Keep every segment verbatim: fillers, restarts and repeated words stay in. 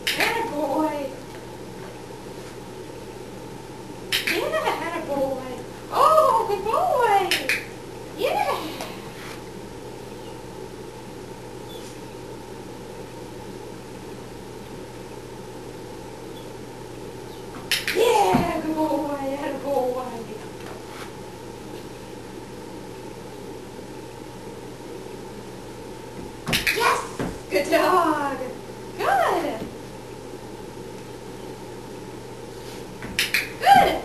Attaboy. Yeah, attaboy. Oh, good boy. Yeah. Yeah, good boy, attaboy. Yes, good dog. Good. Good.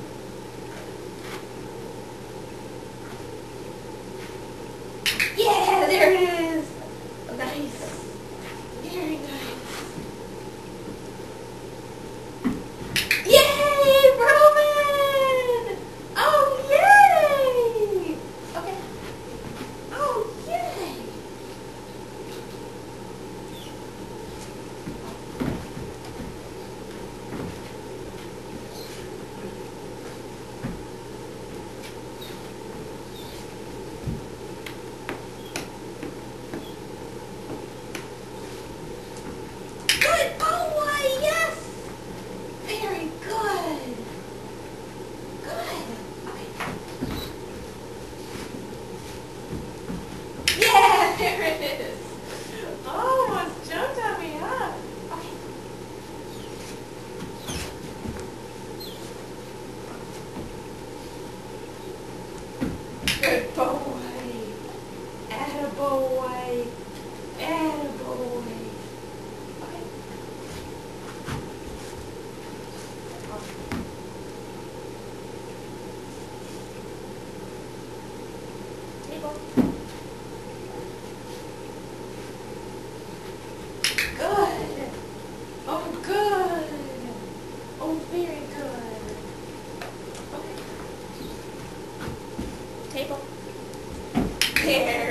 Yeah, there it is. Nice. Very nice. Yay, reuben! Oh, yay! Okay. Oh, yay! Good boy, yes! Very good. Good. Okay. Yeah, there it is. Almost jumped on me, huh? Okay. Good boy. Attaboy. Attaboy. Okay. Table. Good. Oh, good. Oh, very good. Okay. Table. There.